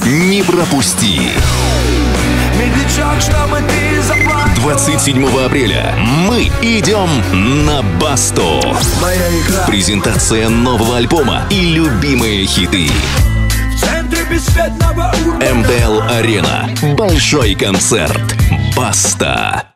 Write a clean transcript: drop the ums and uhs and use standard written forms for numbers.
не пропусти. 27 апреля мы идем на Басту. Презентация нового альбома и любимые хиты. МТЛ Арена. Большой концерт. Баста.